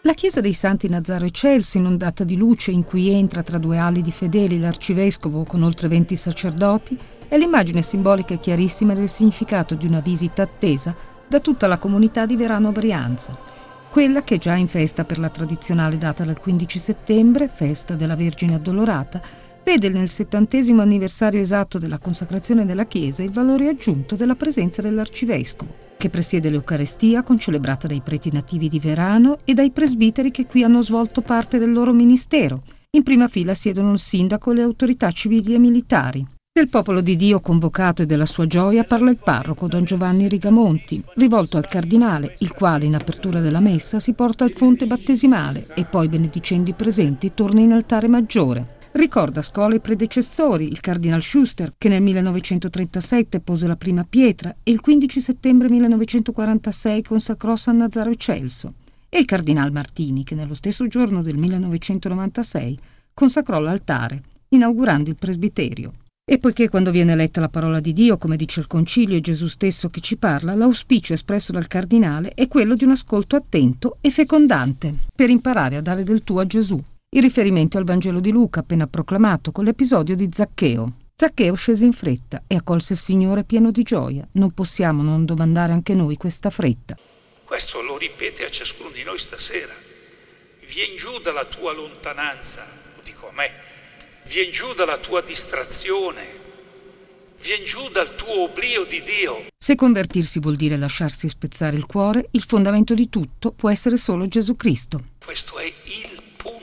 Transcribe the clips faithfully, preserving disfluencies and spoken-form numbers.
La chiesa dei Santi Nazaro e Celso, inondata di luce, in cui entra tra due ali di fedeli l'arcivescovo con oltre venti sacerdoti, è l'immagine simbolica e chiarissima del significato di una visita attesa da tutta la comunità di Verano Brianza, quella che già in festa per la tradizionale data del quindici settembre, festa della Vergine Addolorata, vede nel settantesimo anniversario esatto della consacrazione della chiesa il valore aggiunto della presenza dell'arcivescovo, che presiede l'Eucarestia concelebrata dai preti nativi di Verano e dai presbiteri che qui hanno svolto parte del loro ministero. In prima fila siedono il sindaco e le autorità civili e militari. Del popolo di Dio convocato e della sua gioia parla il parroco Don Giovanni Rigamonti, rivolto al cardinale, il quale in apertura della messa si porta al fonte battesimale e poi, benedicendo i presenti, torna in altare maggiore. Ricorda scuola i predecessori, il cardinal Schuster, che nel millenovecentotrentasette pose la prima pietra e il quindici settembre millenovecentoquarantasei consacrò San Nazaro e Celso, e il cardinal Martini, che nello stesso giorno del millenovecentonovantasei consacrò l'altare, inaugurando il presbiterio. E poiché quando viene letta la parola di Dio, come dice il Concilio, è Gesù stesso che ci parla, l'auspicio espresso dal cardinale è quello di un ascolto attento e fecondante, per imparare a dare del tuo a Gesù. Il riferimento al Vangelo di Luca, appena proclamato, con l'episodio di Zaccheo. Zaccheo scese in fretta e accolse il Signore pieno di gioia. Non possiamo non domandare anche noi questa fretta. Questo lo ripete a ciascuno di noi stasera. Vien giù dalla tua lontananza, lo dico a me, vien giù dalla tua distrazione, vien giù dal tuo oblio di Dio. Se convertirsi vuol dire lasciarsi spezzare il cuore, il fondamento di tutto può essere solo Gesù Cristo. Questo è il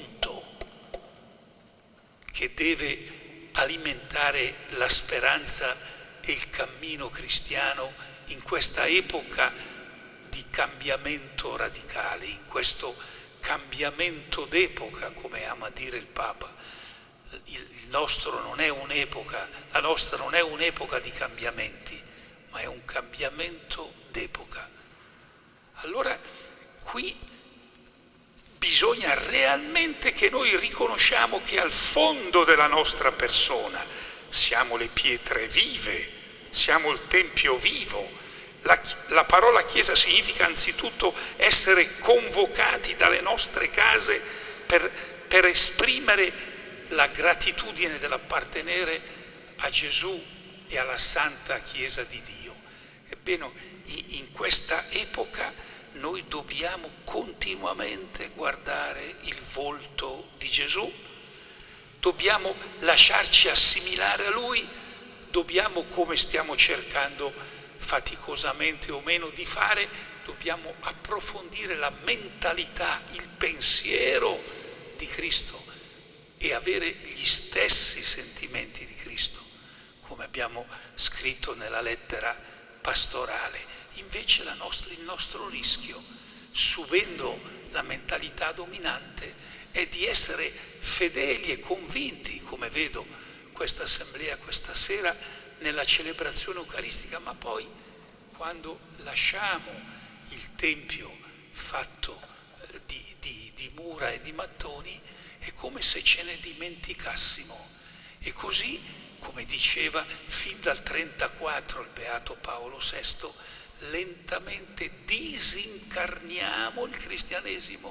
che deve alimentare la speranza e il cammino cristiano in questa epoca di cambiamento radicale, in questo cambiamento d'epoca, come ama dire il Papa. Il nostro non è un'epoca, la nostra non è un'epoca di cambiamenti, ma è un cambiamento d'epoca. Allora qui bisogna realmente che noi riconosciamo che al fondo della nostra persona siamo le pietre vive, siamo il tempio vivo. La, la parola Chiesa significa anzitutto essere convocati dalle nostre case per, per esprimere la gratitudine dell'appartenere a Gesù e alla Santa Chiesa di Dio. Ebbene, in, in questa epoca noi dobbiamo continuamente guardare il volto di Gesù, dobbiamo lasciarci assimilare a Lui, dobbiamo, come stiamo cercando faticosamente o meno di fare, dobbiamo approfondire la mentalità, il pensiero di Cristo e avere gli stessi sentimenti di Cristo, come abbiamo scritto nella lettera pastorale. Invece la nostra, il nostro rischio, subendo la mentalità dominante, è di essere fedeli e convinti, come vedo questa assemblea questa sera, nella celebrazione eucaristica, ma poi quando lasciamo il tempio fatto eh, di, di, di mura e di mattoni, è come se ce ne dimenticassimo. E così, come diceva fin dal trentaquattro il Beato Paolo sesto, lentamente disincarniamo il cristianesimo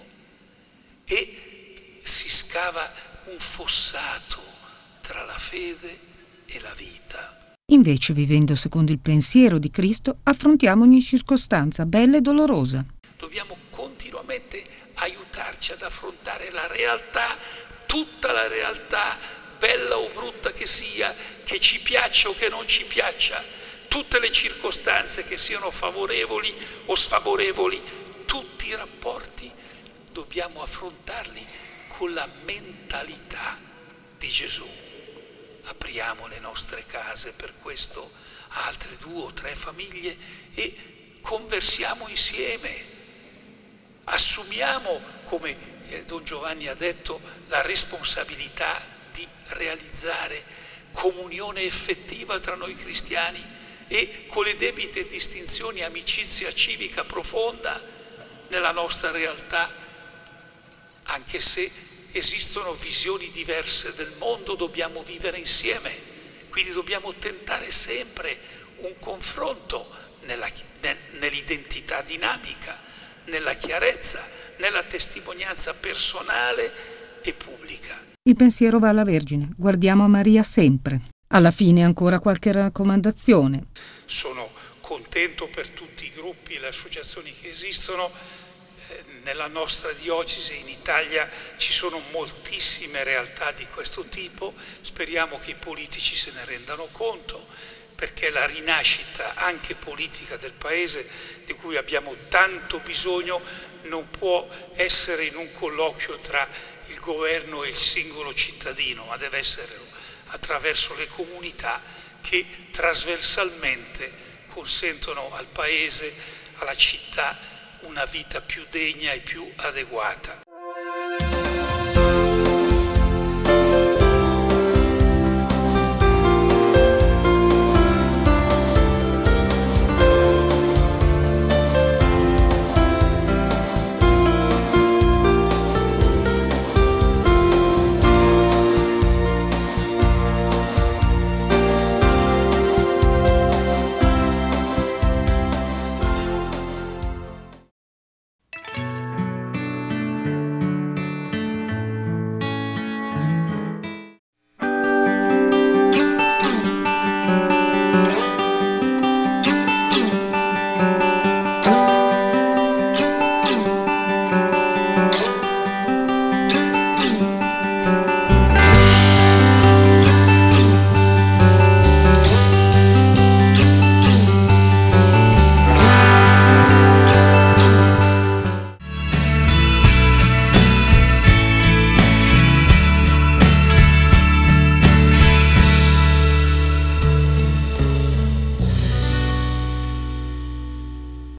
e si scava un fossato tra la fede e la vita. Invece, vivendo secondo il pensiero di Cristo, affrontiamo ogni circostanza, bella e dolorosa. Dobbiamo continuamente aiutarci ad affrontare la realtà, tutta la realtà, bella o brutta che sia, che ci piaccia o che non ci piaccia, tutte le circostanze che siano favorevoli o sfavorevoli, tutti i rapporti dobbiamo affrontarli con la mentalità di Gesù. Apriamo le nostre case per questo a altre due o tre famiglie e conversiamo insieme. Assumiamo, come Don Giovanni ha detto, la responsabilità di realizzare comunione effettiva tra noi cristiani e con le debite distinzioni amicizia civica profonda nella nostra realtà, anche se esistono visioni diverse del mondo, dobbiamo vivere insieme, quindi dobbiamo tentare sempre un confronto nella, nell'identità dinamica, nella chiarezza, nella testimonianza personale e pubblica. Il pensiero va alla Vergine, guardiamo a Maria sempre. Alla fine ancora qualche raccomandazione. Sono contento per tutti i gruppi e le associazioni che esistono. Nella nostra diocesi in Italia ci sono moltissime realtà di questo tipo, speriamo che i politici se ne rendano conto, perché la rinascita anche politica del Paese, di cui abbiamo tanto bisogno, non può essere in un colloquio tra il governo e il singolo cittadino, ma deve essere attraverso le comunità che trasversalmente consentono al Paese, alla città, una vita più degna e più adeguata.